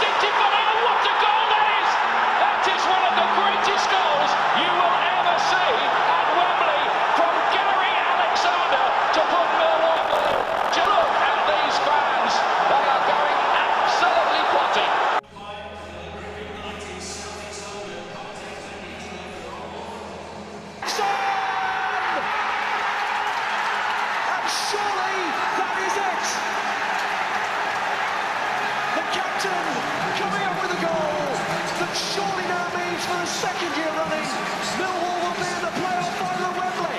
sticked it, but oh, what a goal that is! That is one of the greatest goals you will ever see at Wembley from Gary Alexander to put Millwall. To look at these fans, they are going absolutely potty. And surely that is it. The captain coming up with a goal that surely now means for the second year running, Millwall will be in the playoff final at Wembley.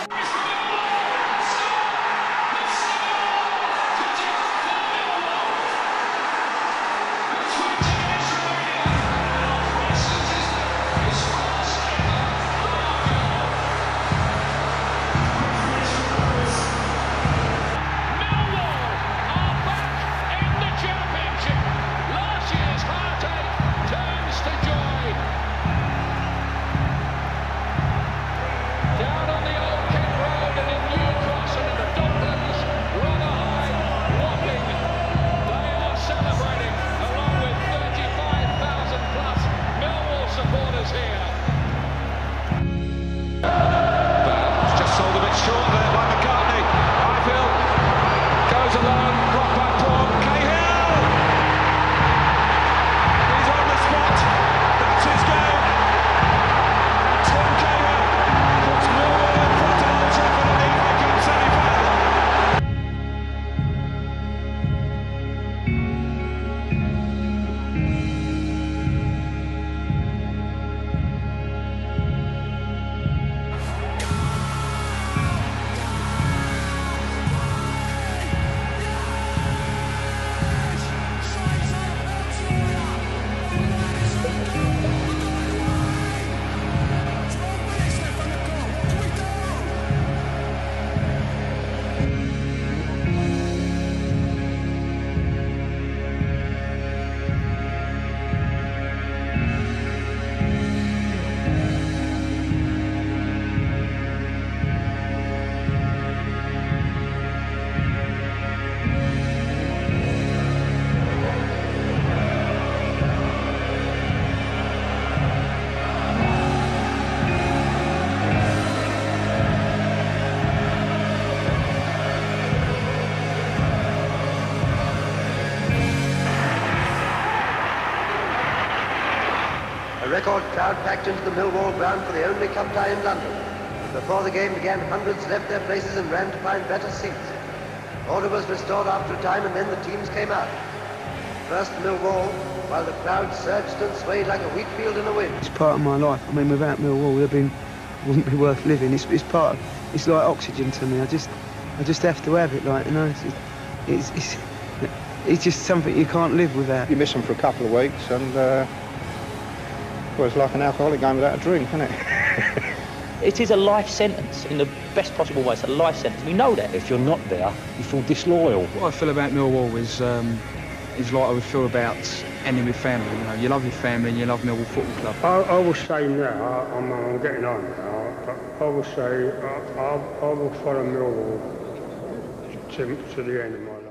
A record crowd packed into the Millwall ground for the only cup tie in London. Before the game began, hundreds left their places and ran to find better seats. Order was restored after a time and then the teams came out. First Millwall, while the crowd surged and swayed like a wheat field in the wind. It's part of my life. I mean, without Millwall, it wouldn't be worth living. It's part of, it's like oxygen to me. I just have to have it, like, you know. It's just something you can't live without. You miss them for a couple of weeks and well, it's like an alcoholic going without a drink, isn't it? It is a life sentence in the best possible way. It's a life sentence. We know that. If you're not there, you feel disloyal. What I feel about Millwall is like I would feel about any with family. You know, you love your family and you love Millwall Football Club. I will say now, I'm getting on now, but I will say I will follow Millwall to the end of my life.